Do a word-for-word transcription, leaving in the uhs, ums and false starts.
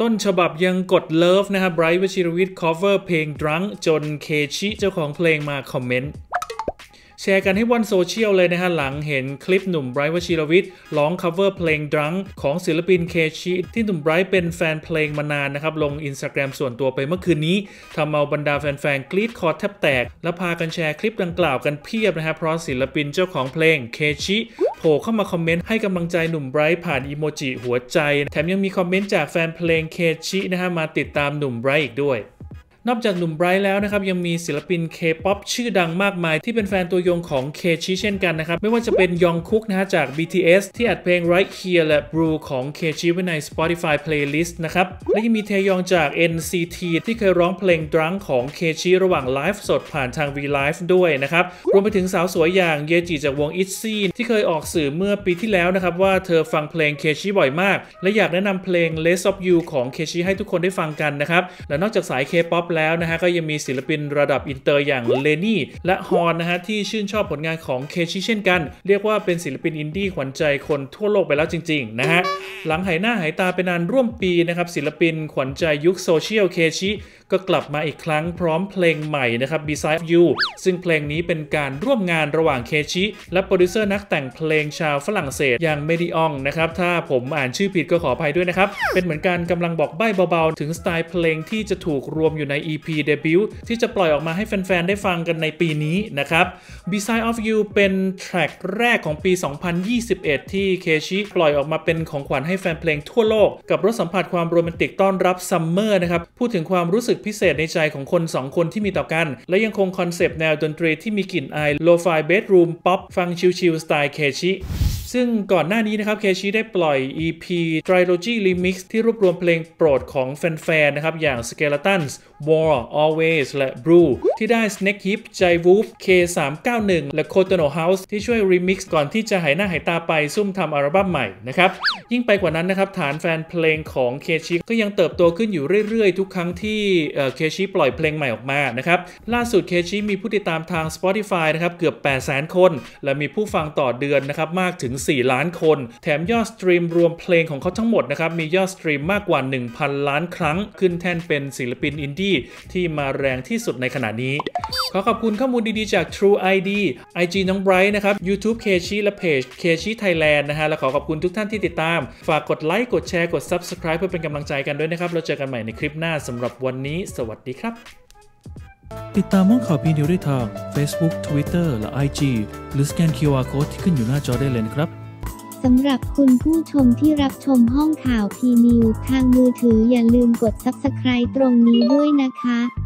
ต้นฉบับยังกดเลิฟนะครับไบรท์ วชิรวิทย์ cover เพลง Drunk จนเคชิเจ้าของเพลงมาคอมเมนต์แชร์กันให้ว่อนโซเชียลเลยนะฮะหลังเห็นคลิปหนุ่มไบรท์ วชิรวิทย์ร้อง cover เพลง Drunk ของศิลปินเคชิที่หนุ่มไบรท์เป็นแฟนเพลงมานานนะครับลง Instagram ส่วนตัวไปเมื่อคืนนี้ทำเอาบรรดาแฟนๆกรี๊ดคอแทบแตกและพากันแชร์คลิปดังกล่าวกันเพียบนะฮะเพราะศิลปินเจ้าของเพลงเคชิโผล่เข้ามาคอมเมนต์ให้กำลังใจหนุ่มไบรท์ผ่านอีโมจิหัวใจแถมยังมีคอมเมนต์จากแฟนเพลงเคชินะฮะมาติดตามหนุ่มไบรท์อีกด้วยนอกจากหนุ่มไบรท์แล้วนะครับยังมีศิลปิน K-pop ชื่อดังมากมายที่เป็นแฟนตัวยงของเคชิเช่นกันนะครับไม่ว่าจะเป็นยองคุกนะฮะจาก บี ที เอส ที่อัดเพลง Right Here และ Blue ของเคชิไว้ใน Spotify Playlist นะครับและยังมีเทยองจาก เอ็น ซี ที ที่เคยร้องเพลง Drunk ของเคชิระหว่างไลฟ์สดผ่านทาง V Live ด้วยนะครับรวมไปถึงสาวสวยอย่างเยจิจากวง ITZY ที่เคยออกสื่อเมื่อปีที่แล้วนะครับว่าเธอฟังเพลงเคชิบ่อยมากและอยากแนะนำเพลง Less of You ของเคชิให้ทุกคนได้ฟังกันนะครับและนอกจากสาย K-pop แล้วนะฮะก็ยังมีศิลปินระดับอินเตอร์อย่างเลนี่และฮอนนะฮะที่ชื่นชอบผลงานของเคชิเช่นกันเรียกว่าเป็นศิลปินอินดี้ขวัญใจคนทั่วโลกไปแล้วจริงๆนะฮะหลังหายหน้าหายตาไปนานร่วมปีนะครับศิลปินขวัญใจยุคโซเชียลเคชิก็กลับมาอีกครั้งพร้อมเพลงใหม่นะครับ Beside You ซึ่งเพลงนี้เป็นการร่วมงานระหว่างเคชิและโปรดิวเซอร์นักแต่งเพลงชาวฝรั่งเศสอย่างเมดิอองนะครับถ้าผมอ่านชื่อผิดก็ขออภัยด้วยนะครับเป็นเหมือนการกำลังบอกใบ้เบาๆถึงสไตล์เพลงที่จะถูกรวมอยู่ใน อี พี เดบิวต์ที่จะปล่อยออกมาให้แฟนๆได้ฟังกันในปีนี้นะครับ Beside of You เป็นแทร็กแรกของปี สองพันยี่สิบเอ็ด ที่เคชิปล่อยออกมาเป็นของขวัญให้แฟนเพลงทั่วโลกกับรสสัมผัสความโรแมนติกต้อนรับซัมเมอร์นะครับพูดถึงความรู้สึกพิเศษในใจของคนสองคนที่มีต่อกันและยังคงคอนเซปต์แนวดนตรีที่มีกลิ่นอายโลฟายเบดรูมป๊อปฟังชิลๆสไตล์เคชิซึ่งก่อนหน้านี้นะครับเคชิได้ปล่อย อี พี Trilogy Remix ที่รวบรวมเพลงโปรดของแฟนๆนะครับอย่าง Skeletons War Always และ Blue ที่ได้ Snake Hip Jaiwoop เค สามเก้าหนึ่ง และ Kotono House ที่ช่วย Remix ก่อนที่จะหายหน้าหายตาไปซุ่มทำอัลบั้มใหม่นะครับยิ่งไปกว่านั้นนะครับฐานแฟนเพลงของเคชิก็ยังเติบโตขึ้นอยู่เรื่อยๆทุกครั้งที่เคชิปล่อยเพลงใหม่ออกมานะครับล่าสุดเคชิมีผู้ติดตามทาง Spotify นะครับเกือบ แปดแสน คนและมีผู้ฟังต่อเดือนนะครับมากถึงสี่ล้านคนแถมยอดสตรีมรวมเพลงของเขาทั้งหมดนะครับมียอดสตรีมมากกว่า หนึ่งพัน ล้านครั้งขึ้นแท่นเป็นศิลปินอินดี้ที่มาแรงที่สุดในขณะนี้ขอขอบคุณข้อมูลดีๆจาก True ไอ ดี ไอ จี น้องไบรท์นะครับ YouTube เคชิและเพจเคชิไทยแลนด์นะฮะและขอขอบคุณทุกท่านที่ติดตามฝากกดไลค์กดแชร์กด Subscribe เพื่อเป็นกำลังใจกันด้วยนะครับเราเจอกันใหม่ในคลิปหน้าสำหรับวันนี้สวัสดีครับติดตามห้องข่าวพีนิวได้ทาง Facebook Twitter และ ไอ จี หรือสแกน คิว อาร์ Code ที่ขึ้นอยู่หน้าจอได้เลยนะครับสำหรับคุณผู้ชมที่รับชมห้องข่าวพีนิวทางมือถืออย่าลืมกด ซับสไครบ์ ตรงนี้ด้วยนะคะ